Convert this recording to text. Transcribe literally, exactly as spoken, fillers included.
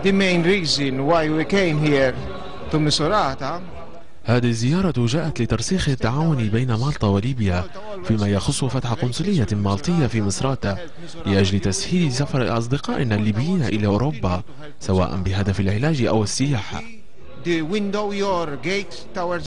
the main reason why we came here to Misurata. هذه الزيارة جاءت لترسيخ التعاون بين مالطا وليبيا فيما يخص فتح قنصلية مالطية في مصراتة لأجل تسهيل سفر أصدقائنا الليبيين إلى أوروبا، سواء بهدف العلاج أو السياحة.